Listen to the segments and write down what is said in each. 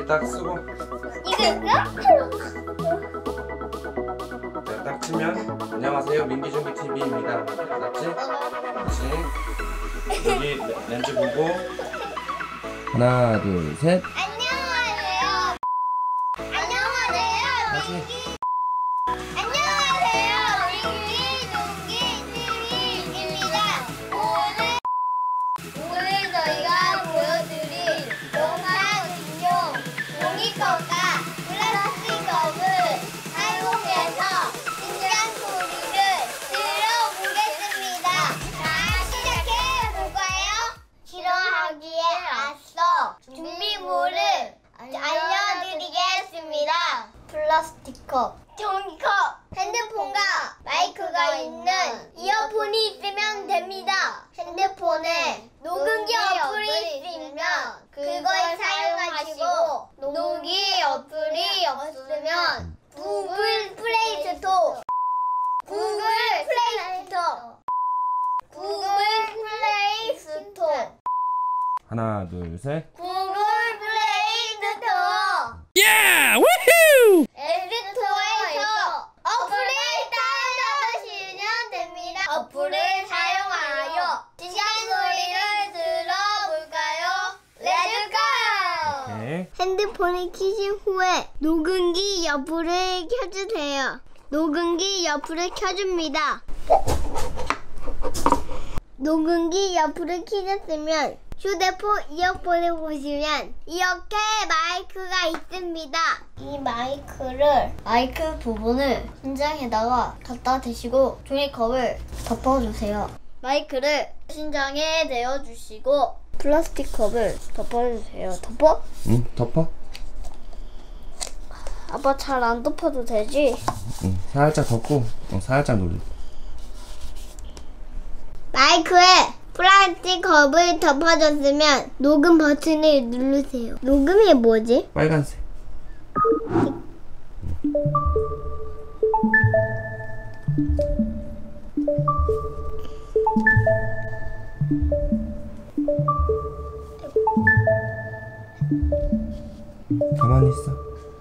여기 딱 쓰고. 이거 내가 딱 치면 안녕하세요 민기준기 TV입니다. 알았지? 다시 여기 렌즈 보고 하나 둘 셋. 안녕하세요. 안녕하세요. 다시. 안녕하세요. 민기준기 TV입니다. 오늘 저희가 보여드릴 영상 인용 종이컵과 플라스틱컵을 사용해서 신기한 소리를 들어보겠습니다. 자, 시작해볼까요? 싫어하기에 앞서 준비물을 알려드리겠습니다. 플라스틱컵, 종이컵, 핸드폰과 마이크가 있는 이어폰이 있으면 됩니다. 핸드폰에 녹음기 어플이 있으면 그걸 사용하시고 녹음기 어플이 없으면 구글 플레이 스토어 하나 둘 셋. 구글 플레이 스토어 예! 우후! 앱스토어에서 어플을 다운받으시면 됩니다. 어플을 사용하여 신기한 소리를 들어볼까요? 렛츠고! 오케이. 핸드폰을 켜신 후에 녹음기 어플을 켜주세요. 녹음기 어플을 켜줍니다. 녹음기 어플을 켜졌으면 휴대폰 이어폰을 보시면 이렇게 마이크가 있습니다. 이 마이크 부분을 신장에다가 갖다 대시고 종이컵을 덮어주세요. 마이크를 신장에 대어주시고 플라스틱 컵을 덮어주세요. 덮어? 응 덮어. 아빠 잘 안 덮어도 되지? 응 살짝 덮고 살짝 눌러. 마이크에 플라스틱 컵을 덮어줬으면 녹음 버튼을 누르세요. 녹음이 뭐지? 빨간색. 가만히 있어.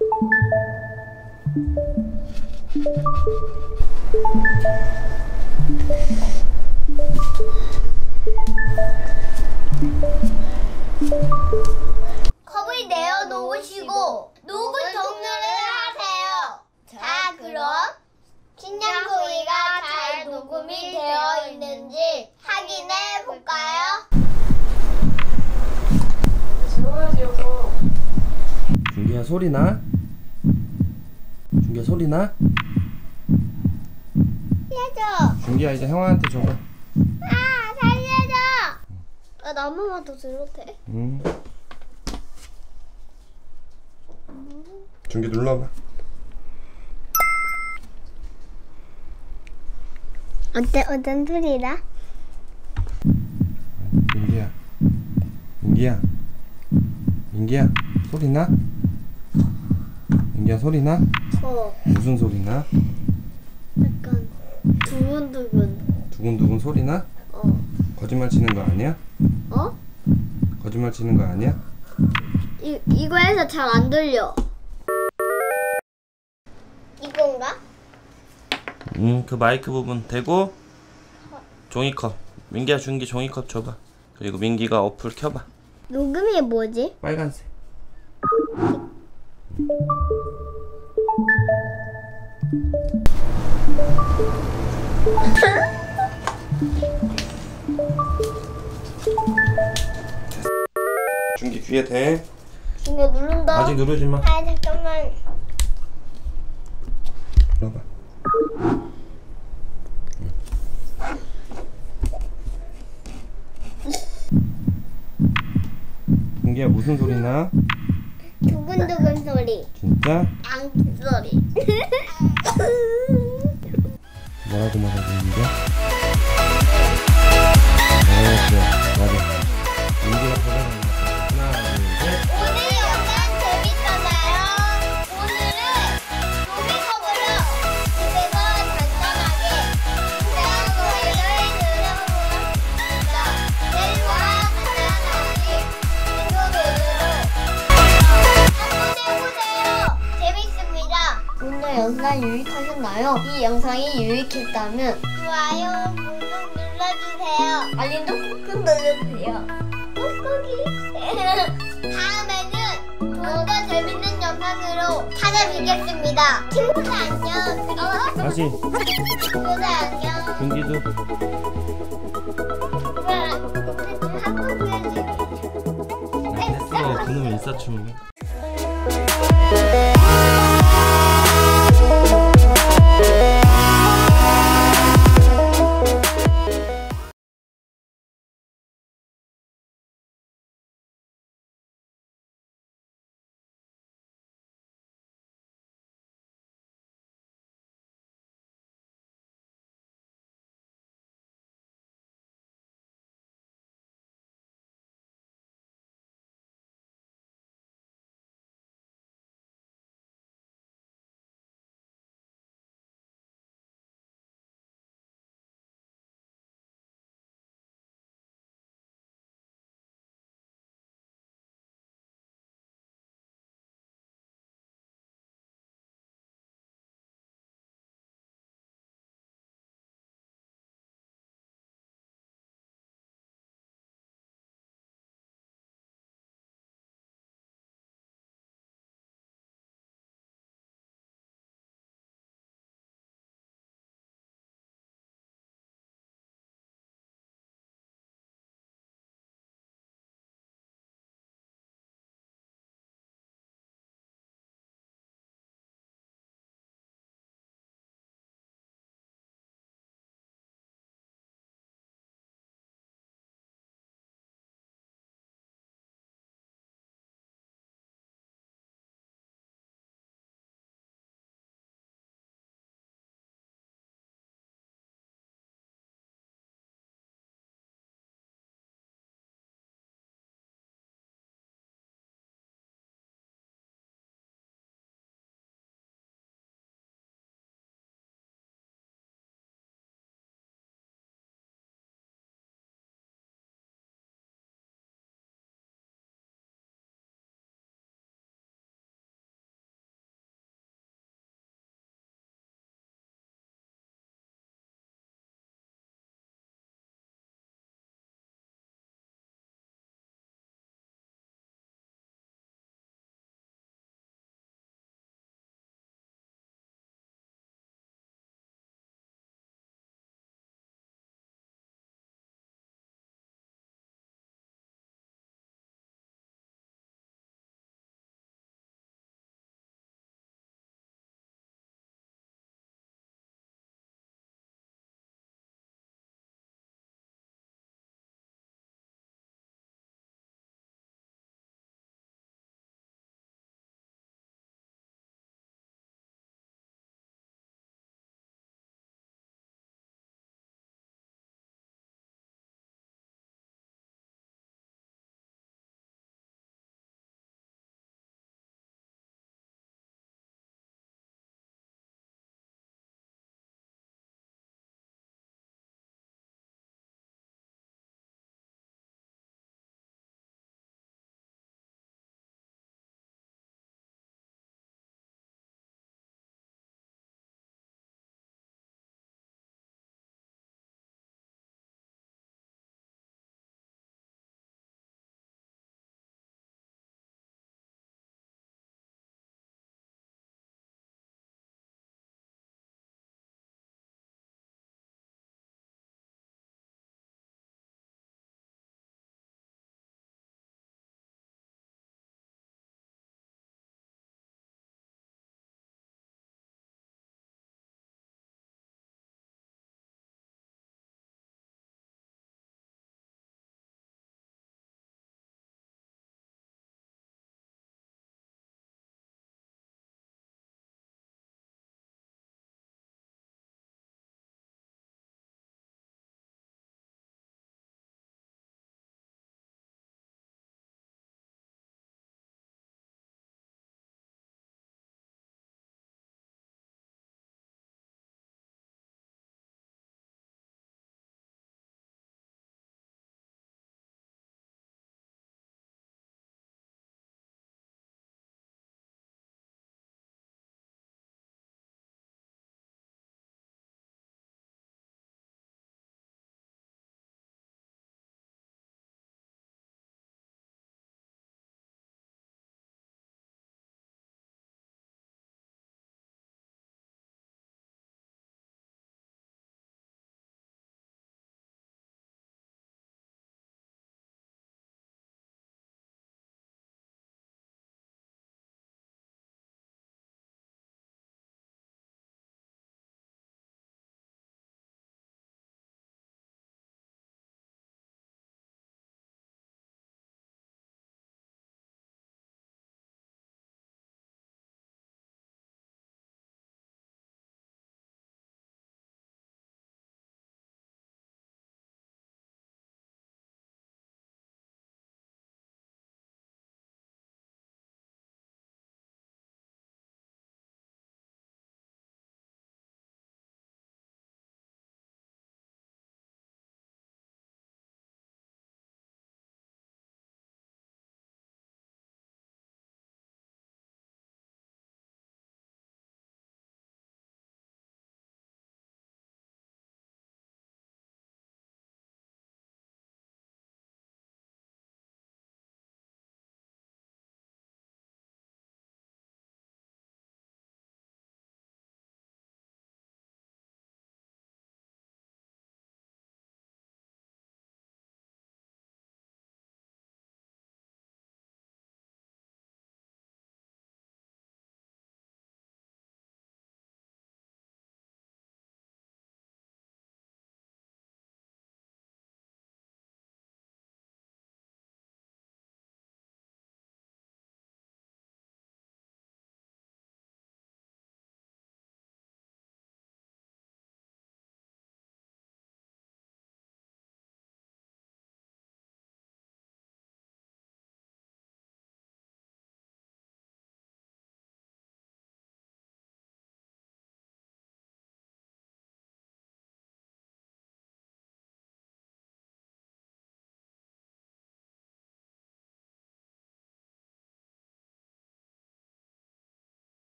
컵을 내어놓으시고 녹음 종료를 하세요. 자, 그럼 신장 소리가 잘 녹음이 되어 있는지 확인해 볼까요? 준기야 소리 나? 준기야 소리 나? 살려줘. 준기야 이제 형아한테 줘봐. 아, 살려줘. 나무만 더 들어도 돼? 응. 준기 눌러봐. 어떤 소리다? 민기야 소리 나? 민기야 소리 나? 무슨 소리 나? 약간 두근두근. 두근두근 소리 나? 거짓말 치는 거 아니야? 거짓말 치는 거 아니야? 이거에서 잘 안 들려. 이건가? 그 마이크 부분 대고 종이컵. 민기야 준기 종이컵 줘봐. 그리고 민기가 어플 켜봐. 녹음이 뭐지? 빨간색. 준기 귀에 대. 이거 누른다. 아직 누르지 마. 아, 잠깐만. 눌러봐. 준기야 무슨 소리 나? 두근두근 소리. 진짜? 앙 소리. 뭐라고 말하는데? 그래 맞아. 민기가 보다 영상 유익하셨나요? 이 영상이 유익했다면 좋아요, 구독 눌러주세요. 알림도 꾹꾹 눌러주세요. 꾹꾹이. 다음에는 더 재밌는 영상으로 찾아뵙겠습니다. 친구들 안녕. 그리고 다시 친구들 안녕. 민기도 한번 보여줄게. 됐어. 그놈의 인싸춤을.